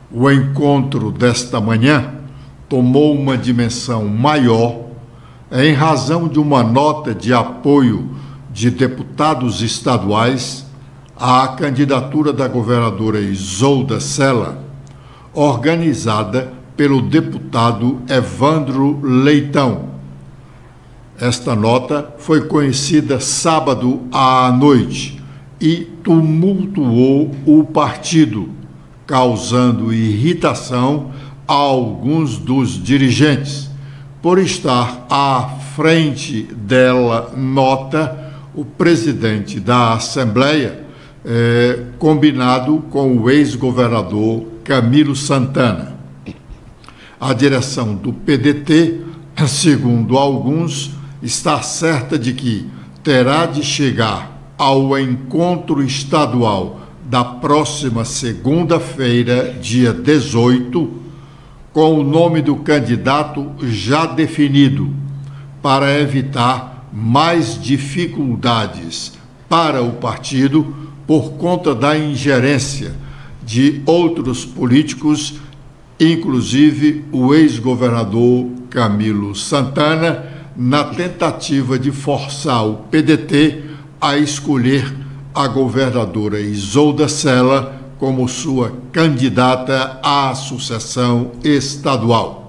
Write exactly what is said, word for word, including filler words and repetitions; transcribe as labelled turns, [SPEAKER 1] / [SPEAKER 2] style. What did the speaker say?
[SPEAKER 1] O encontro desta manhã tomou uma dimensão maior em razão de uma nota de apoio de deputados estaduais à candidatura da governadora Isolda Sela, organizada pelo deputado Evandro Leitão. Esta nota foi conhecida sábado à noite e tumultuou o partido, causando irritação a alguns dos dirigentes. Por estar à frente dela nota o presidente da Assembleia, eh, combinado com o ex-governador Camilo Santana. A direção do P D T, segundo alguns, está certa de que terá de chegar ao encontro estadual da próxima segunda-feira, dia dezoito, com o nome do candidato já definido, para evitar mais dificuldades para o partido por conta da ingerência de outros políticos, inclusive o ex-governador Camilo Santana, na tentativa de forçar o P D T a escolher a governadora Isolda Sela como sua candidata à sucessão estadual.